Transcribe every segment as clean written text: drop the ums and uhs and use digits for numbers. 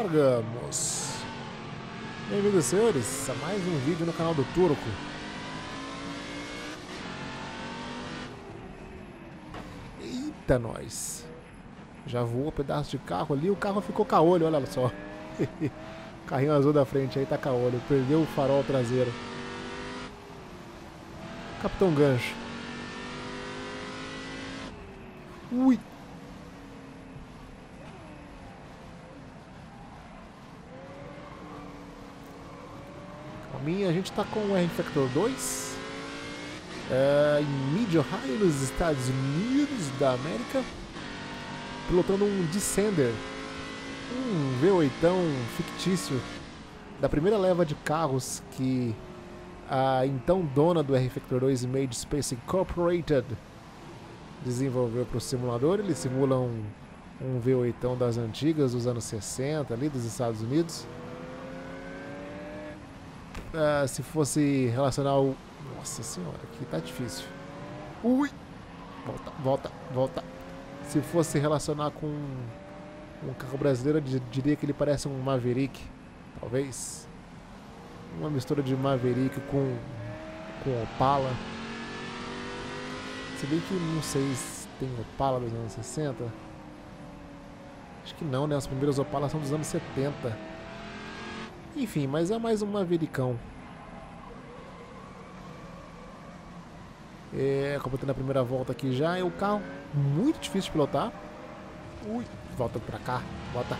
Largamos. Bem-vindos, senhores, a mais um vídeo no canal do Turco. Eita, nós. Já voou um pedaço de carro ali, o carro ficou caolho, olha só. Carrinho azul da frente aí tá caolho, perdeu o farol traseiro. Capitão Gancho. Ui. A gente tá com o R-Factor 2 em Mid-Ohio, nos Estados Unidos da América, pilotando um Descender, um V8 fictício da primeira leva de carros que a então dona do R-Factor 2, Made Space Incorporated, desenvolveu para o simulador. Ele simula um V8 das antigas, dos anos 60, ali dos Estados Unidos. Se fosse relacionar o... Nossa senhora, aqui tá difícil. Ui! Volta. Se fosse relacionar com um carro brasileiro, eu diria que ele parece um Maverick. Talvez. Uma mistura de Maverick com Opala. Se bem que não sei se tem Opala dos anos 60. Acho que não, né? Os primeiros Opalas são dos anos 70. Enfim, mas é mais um Maverickão. Completando a primeira volta aqui já. É o carro muito difícil de pilotar. Ui, volta pra cá, bota.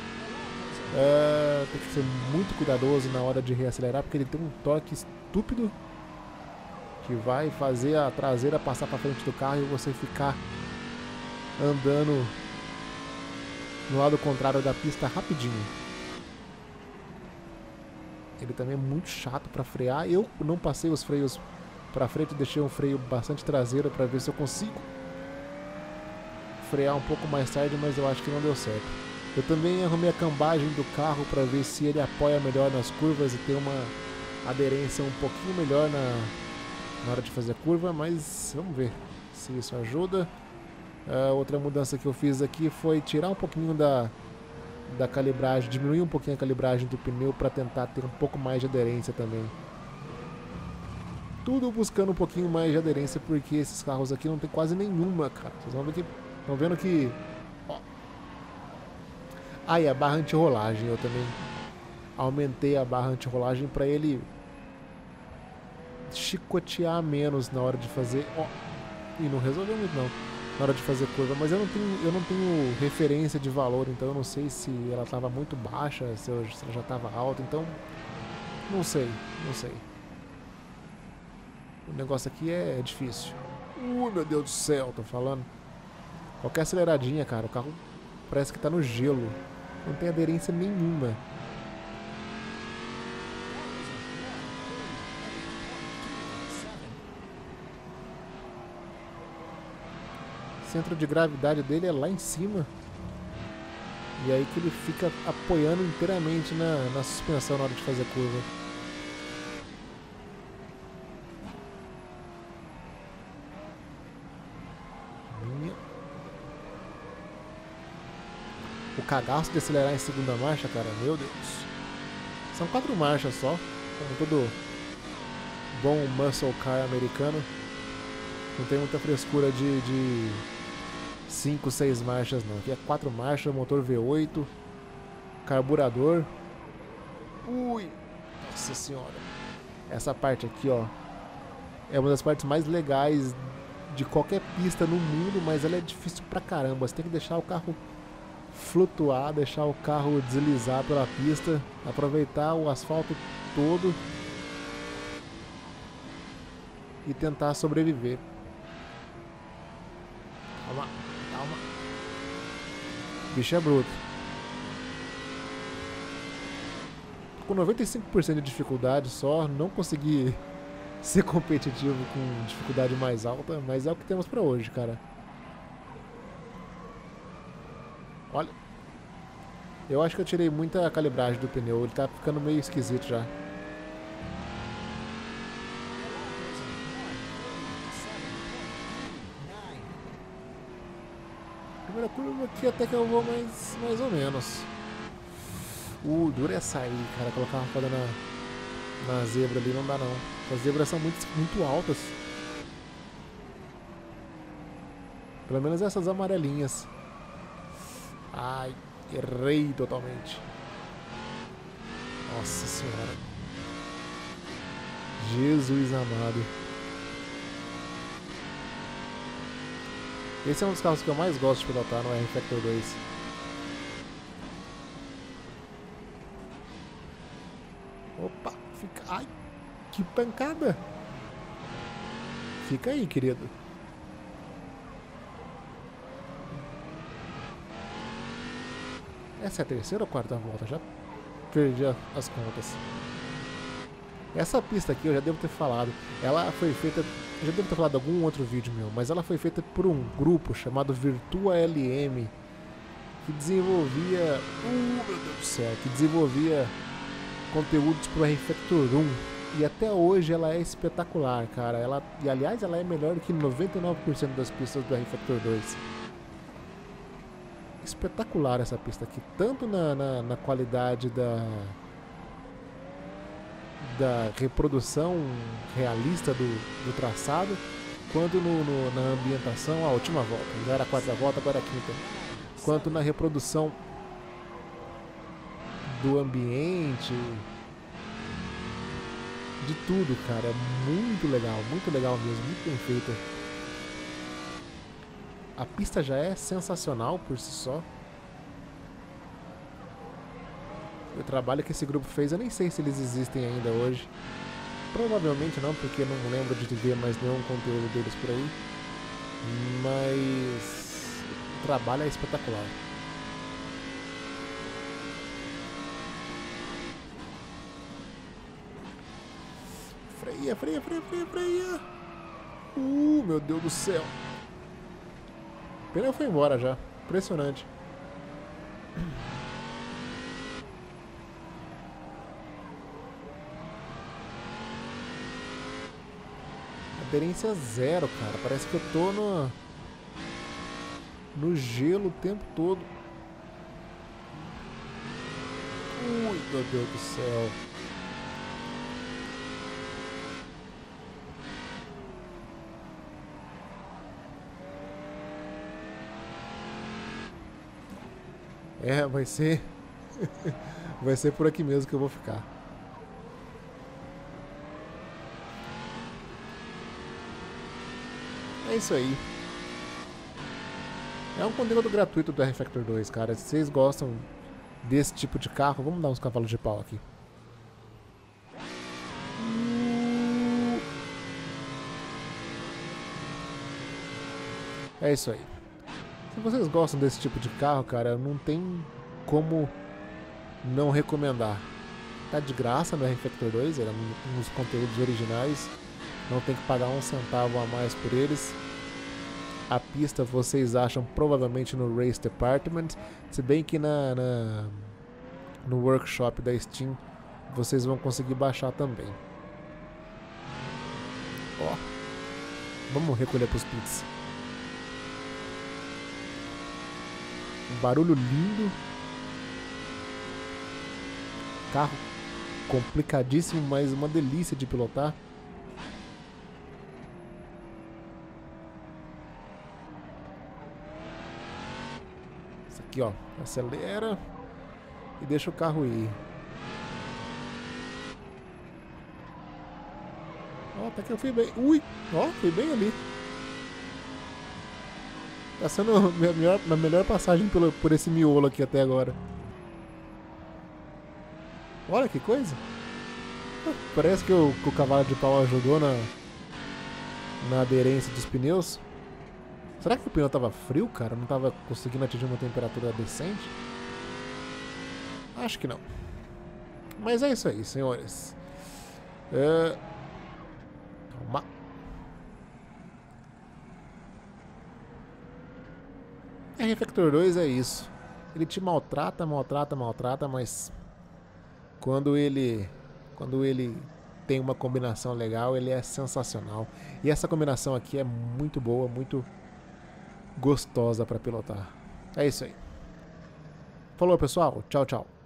Tem que ser muito cuidadoso na hora de reacelerar, porque ele tem um torque estúpido que vai fazer a traseira passar pra frente do carro e você ficar andando no lado contrário da pista rapidinho. Ele também é muito chato para frear. Eu não passei os freios para frente, deixei um freio bastante traseiro para ver se eu consigo frear um pouco mais tarde, mas eu acho que não deu certo. Eu também arrumei a cambagem do carro para ver se ele apoia melhor nas curvas e tem uma aderência um pouquinho melhor na hora de fazer a curva, mas vamos ver se isso ajuda. Outra mudança que eu fiz aqui foi tirar um pouquinho da calibragem, diminuir um pouquinho a calibragem do pneu para tentar ter um pouco mais de aderência também. Tudo buscando um pouquinho mais de aderência, porque esses carros aqui não tem quase nenhuma, cara. Vocês vão ver que... Estão vendo que... Ó. E a barra anti-rolagem, eu também aumentei a barra anti-rolagem para ele chicotear menos na hora de fazer... Ó. E não resolveu muito não na hora de fazer curva, mas eu não tenho referência de valor, então eu não sei se ela estava muito baixa, se ela já estava alta, então não sei. O negócio aqui é difícil. Meu Deus do céu, tô falando. Qualquer aceleradinha, cara, o carro parece que tá no gelo, não tem aderência nenhuma. O centro de gravidade dele é lá em cima. E aí que ele fica apoiando inteiramente na suspensão na hora de fazer a curva. O cagaço de acelerar em segunda marcha, cara, meu Deus. São 4 marchas só, como todo bom muscle car americano. Não tem muita frescura de 5, 6 marchas não. Aqui é 4 marchas, motor V8, carburador. Ui, nossa senhora. Essa parte aqui, ó, é uma das partes mais legais de qualquer pista no mundo, mas ela é difícil pra caramba. Você tem que deixar o carro flutuar, deixar o carro deslizar pela pista, aproveitar o asfalto todo e tentar sobreviver. Calma. O bicho é bruto. Com 95% de dificuldade só, não consegui ser competitivo com dificuldade mais alta, mas é o que temos pra hoje, cara. Olha, eu acho que eu tirei muita calibragem do pneu, ele tá ficando meio esquisito já. Primeira curva aqui até que eu vou mais ou menos. Duro é sair, cara. Colocar uma roda na zebra ali não dá não. As zebras são muito altas. Pelo menos essas amarelinhas. Ai, errei totalmente. Nossa senhora. Jesus amado. Esse é um dos carros que eu mais gosto de pilotar no R-Factor 2. Opa, fica... Ai, que pancada. Fica aí, querido. Essa é a terceira ou quarta volta? Já perdi as contas. Essa pista aqui eu já devo ter falado. Ela foi feita... Eu já devo ter falado em algum outro vídeo meu. Mas ela foi feita por um grupo chamado Virtua LM. Que desenvolvia... meu Deus do céu. Que desenvolvia conteúdos pro R-Factor 1. E até hoje ela é espetacular, cara. E aliás, ela é melhor que 99% das pistas do R-Factor 2. Espetacular essa pista aqui. Tanto na qualidade da reprodução realista do traçado, quanto na ambientação, a última volta. Já era a quarta volta, agora a quinta. Quanto na reprodução do ambiente, de tudo, cara. É muito legal mesmo, muito bem feita. A pista já é sensacional por si só. O trabalho que esse grupo fez, eu nem sei se eles existem ainda hoje. Provavelmente não, porque eu não lembro de ver mais nenhum conteúdo deles por aí. Mas o trabalho é espetacular. Freia. Meu Deus do céu. O pneu foi embora já. Impressionante. Aderência zero, cara. Parece que eu tô no gelo o tempo todo. Meu Deus do céu. É, vai ser... vai ser por aqui mesmo que eu vou ficar. É isso aí. É um conteúdo gratuito do R-Factor 2, cara. Se vocês gostam desse tipo de carro, vamos dar uns cavalos de pau aqui. É isso aí. Se vocês gostam desse tipo de carro, cara, não tem como não recomendar. Tá de graça no R-Factor 2, era um dos conteúdos originais. Não tem que pagar um centavo a mais por eles. A pista vocês acham provavelmente no Race Department, se bem que no workshop da Steam vocês vão conseguir baixar também. Ó, vamos recolher pros pits. Um barulho lindo. Carro complicadíssimo, mas uma delícia de pilotar. Isso aqui, ó, acelera e deixa o carro ir. Ó, até que eu fui bem. Ui, ó, fui bem ali. Tá sendo a melhor passagem por esse miolo aqui até agora. Olha que coisa. Parece que o cavalo de pau ajudou na aderência dos pneus. Será que o pneu tava frio, cara? Não tava conseguindo atingir uma temperatura decente? Acho que não. Mas é isso aí, senhores. Calma. R-Factor 2 é isso. Ele te maltrata, mas quando ele tem uma combinação legal, ele é sensacional. E essa combinação aqui é muito boa, muito gostosa para pilotar. É isso aí. Falou, pessoal. Tchau, tchau.